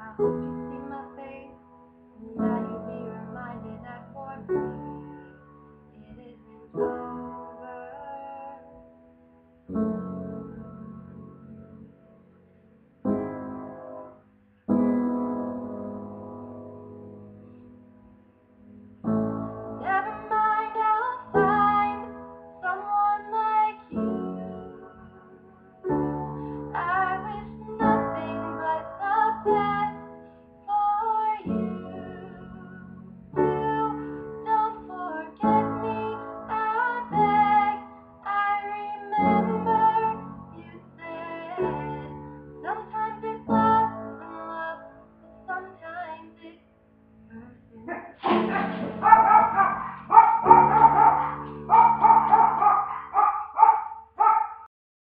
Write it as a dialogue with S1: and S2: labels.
S1: I hope you see my face, and that you be reminded that for me it isn't over. Never mind, I'll find someone like you. I wish nothing but the best for you. Don't forget me, I beg. I remember you said